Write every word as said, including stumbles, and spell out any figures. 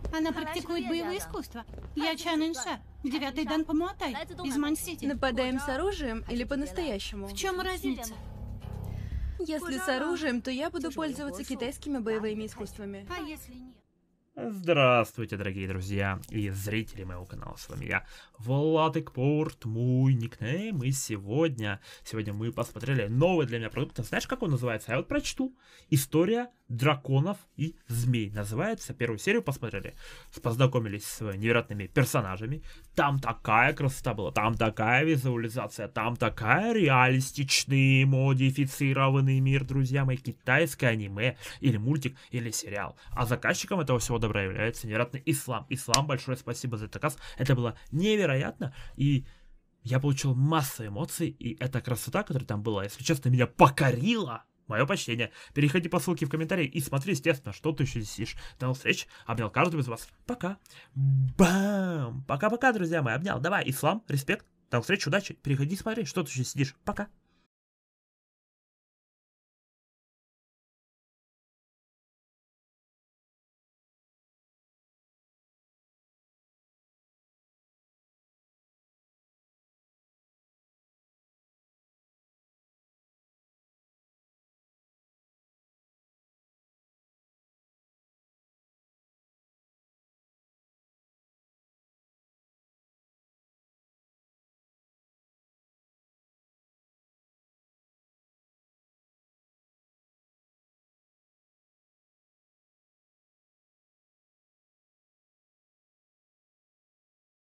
Она практикует боевое искусство. Я Чан Инша, девятый дан по Муатай, из Мань-Сити. Нападаем с оружием или по-настоящему? В чем разница? Если с оружием, то я буду пользоваться китайскими боевыми искусствами. А если нет? Здравствуйте, дорогие друзья и зрители моего канала. С вами я, Владыкпорт, мой никнейм. И сегодня, сегодня мы посмотрели новый для меня продукт. Знаешь, как он называется? Я вот прочту. История драконов и змей. Называется. Первую серию посмотрели. Познакомились с невероятными персонажами. Там такая красота была. Там такая визуализация. Там такая реалистичный, модифицированный мир, друзья мои. Китайское аниме. Или мультик, или сериал. А заказчиком этого всего добра является невероятный Ислам. Ислам, большое спасибо за заказ. Это было невероятно. И я получил массу эмоций. И эта красота, которая там была, если честно, меня покорила. Мое почтение. Переходи по ссылке в комментарии и смотри, естественно, что ты еще сидишь. До новых встреч. Обнял каждого из вас. Пока. Бам. Пока-пока, друзья мои. Обнял. Давай, Ислам, респект. До новых встреч, удачи. Переходи смотри, что ты еще сидишь. Пока.